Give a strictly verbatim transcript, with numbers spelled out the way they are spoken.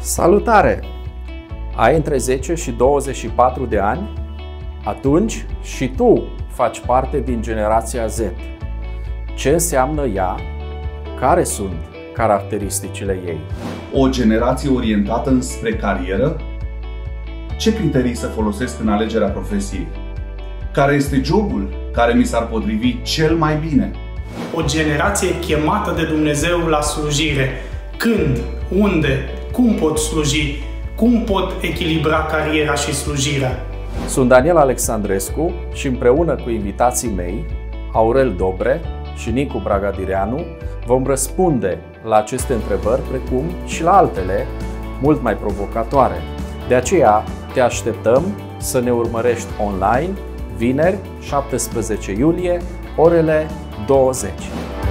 Salutare! Ai între zece și douăzeci și patru de ani? Atunci și tu faci parte din generația Z. Ce înseamnă ea? Care sunt caracteristicile ei? O generație orientată înspre carieră? Ce criterii să folosesc în alegerea profesiei? Care este jobul care mi s-ar potrivi cel mai bine? O generație chemată de Dumnezeu la slujire. Când, unde, cum pot sluji, cum pot echilibra cariera și slujirea? Sunt Daniel Alexandrescu și împreună cu invitații mei, Aurel Dobre și Nicu Bragadireanu, vom răspunde la aceste întrebări, precum și la altele mult mai provocatoare. De aceea te așteptăm să ne urmărești online, vineri, șaptesprezece iulie, orele douăzeci.